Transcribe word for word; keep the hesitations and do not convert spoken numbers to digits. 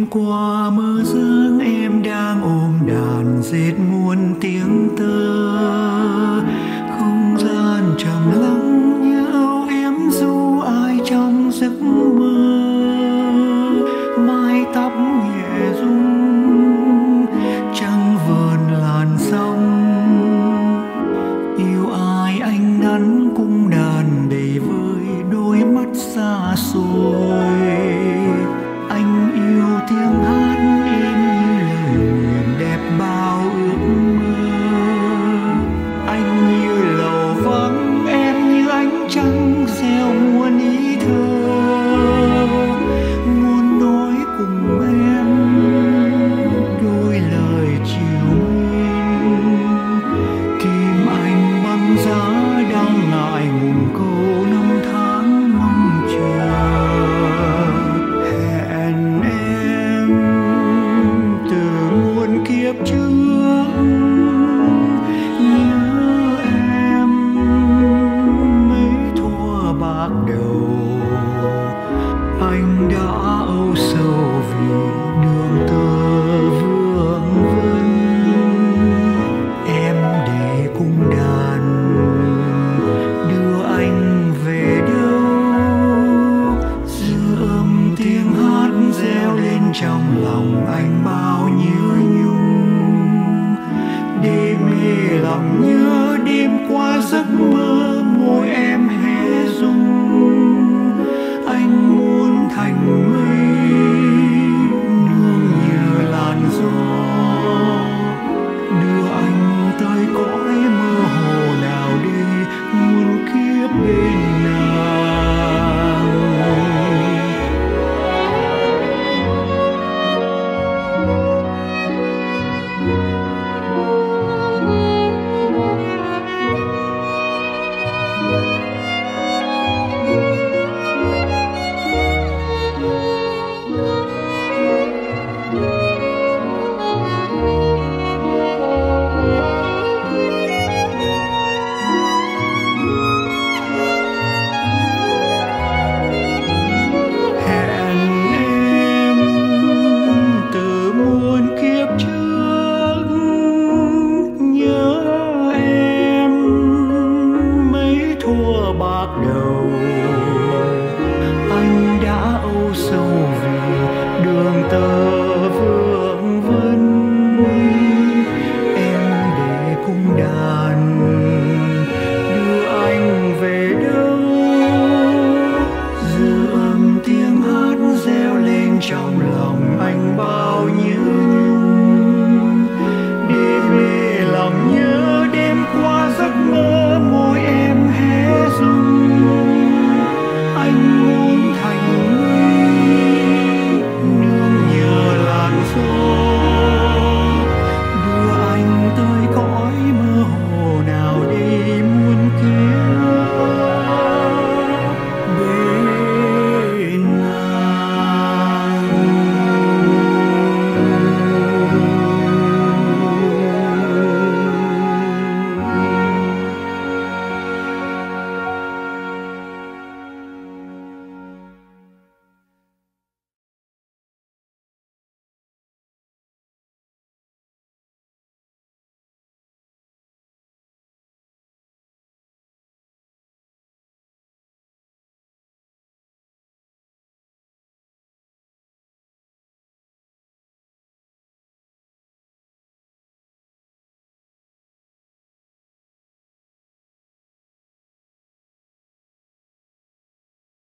qua mơ giấc em đang ôm đàn dệt muôn tiếng tơ, không gian trầm lắng như âu yếm du ai trong giấc mơ. Mái tóc nhẹ rung trăng vờn làn sóng, yêu ai anh nắn cung đàn đầy vơi đôi mắt xa xôi. Anh yêu tiếng hát im như lời nguyền đẹp bao ước mơ. Anh như lầu vắng, em như ánh trăng gieo muôn ý thơ, muốn nói cùng em đôi lời chiều nguyên. Kim anh băng giá đang ngại ngùng câu năm tháng mong chờ. Hẹn em từ muôn kiếp trước, nhớ em mấy thua bạc đầu. Anh đã âu sầu vì đường tơ vương vấn. Em để cung đàn đưa anh về đâu, dư âm tiếng hát reo lên trong lòng anh bao nhớ nhung. Đêm mê lòng nhớ đêm qua giấc mơ